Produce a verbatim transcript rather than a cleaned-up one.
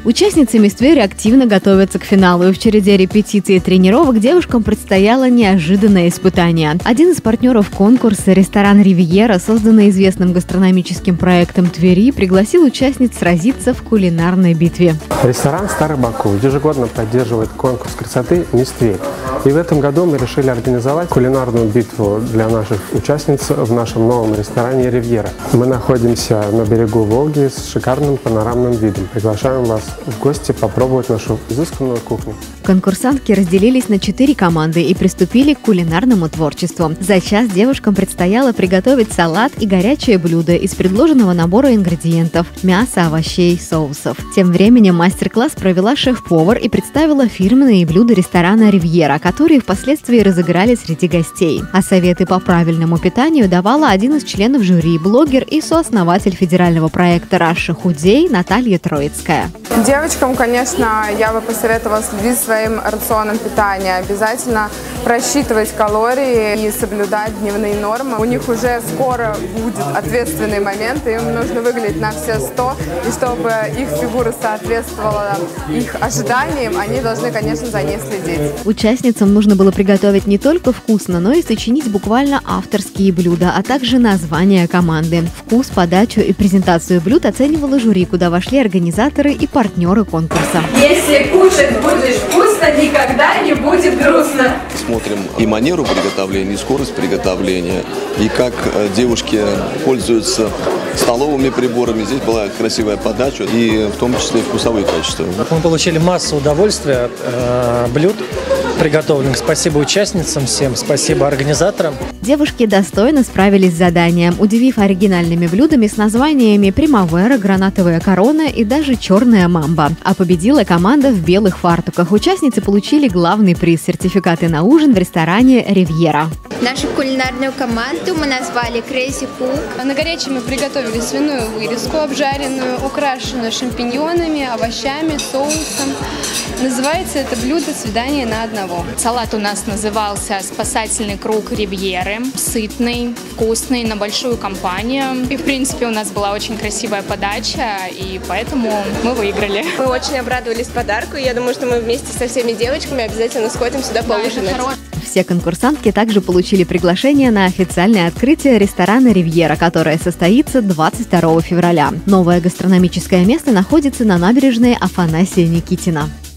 Участницы Мисс Тверь активно готовятся к финалу, и в череде репетиций и тренировок девушкам предстояло неожиданное испытание. Один из партнеров конкурса, ресторан «Ривьера», созданный известным гастрономическим проектом Твери, пригласил участниц сразиться в кулинарной битве. Ресторан «Старый Баку» ежегодно поддерживает конкурс красоты «Мисс Тверь». И в этом году мы решили организовать кулинарную битву для наших участниц в нашем новом ресторане «Ривьера». Мы находимся на берегу Волги с шикарным панорамным видом. Приглашаем вас в гости попробовать нашу изысканную кухню. Конкурсантки разделились на четыре команды и приступили к кулинарному творчеству. За час девушкам предстояло приготовить салат и горячее блюдо из предложенного набора ингредиентов – мяса, овощей, соусов. Тем временем мастер-класс провела шеф-повар и представила фирменные блюда ресторана «Ривьера», которые впоследствии разыграли среди гостей. А советы по правильному питанию давала один из членов жюри, блогер и сооснователь федерального проекта «Раша Худей» Наталья Троицкая. Девочкам, конечно, я бы посоветовала следить своим рационом питания, обязательно просчитывать калории и соблюдать дневные нормы. У них уже скоро будет ответственный момент, им нужно выглядеть на все сто, и чтобы их фигура соответствовала их ожиданиям, они должны, конечно, за ней следить. Участницам нужно было приготовить не только вкусно, но и сочинить буквально авторские блюда, а также названия команды. Вкус, подачу и презентацию блюд оценивало жюри, куда вошли организаторы и партнеры конкурса. Если кушать будешь вкусно, никогда не будет грустно. Смотрим и манеру приготовления, и скорость приготовления, и как девушки пользуются столовыми приборами. Здесь была красивая подача, и в том числе вкусовые качества. Мы получили массу удовольствия от э, блюд приготовленных. Спасибо участницам всем, спасибо организаторам. Девушки достойно справились с заданием, удивив оригинальными блюдами с названиями «Примавера», «Гранатовая корона» и даже «Черная мамба». А победила команда в белых фартуках. Участницы получили главный приз – сертификаты на ужин в ресторане «Ривьера». Нашу кулинарную команду мы назвали Crazy Cook. На горячем мы приготовили свиную вырезку обжаренную, украшенную шампиньонами, овощами, соусом. Называется это блюдо «Свидание на одного». Салат у нас назывался «Спасательный круг Ривьеры». Сытный, вкусный, на большую компанию. И, в принципе, у нас была очень красивая подача, и поэтому мы выиграли. Мы очень обрадовались подарку, и я думаю, что мы вместе со всеми девочками обязательно сходим сюда поужинать. Все конкурсантки также получили приглашение на официальное открытие ресторана «Ривьера», которое состоится двадцать второго февраля. Новое гастрономическое место находится на набережной Афанасия Никитина.